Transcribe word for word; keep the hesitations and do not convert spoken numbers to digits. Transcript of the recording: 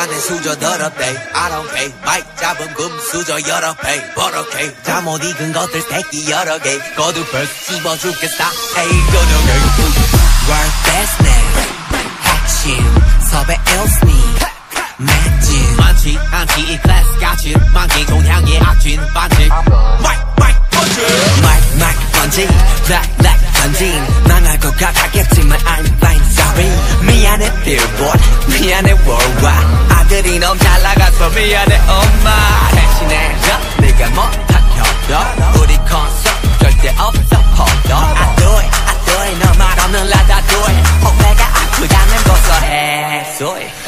시간에 수저 더럽대 I don't pay 마이크 잡은 금수저 여러 배 버럭해 잠못 익은 것들 새끼 여러 개 거두벌 씹어 죽겠다 Hey 거두개 World best man 핵심 섭외 일스니 매진 많지 않지 이 클래스 같이 만기 종향의 악진 반칙 마이크 마이크 펀치 마이크 마이크 펀치 블랙 블랙 던진 망할 것 같았겠지만 I'm fine sorry 미안해 billboard 미안해 worldwide 아들이 너무 잘 나가서 미안해 엄마 대신해줘 네가 못하켜도 우리 콘서트 절대 없어 hold on I do it I do it 너 말 없는 라다 do it 후회가 아프다면 고소해 소리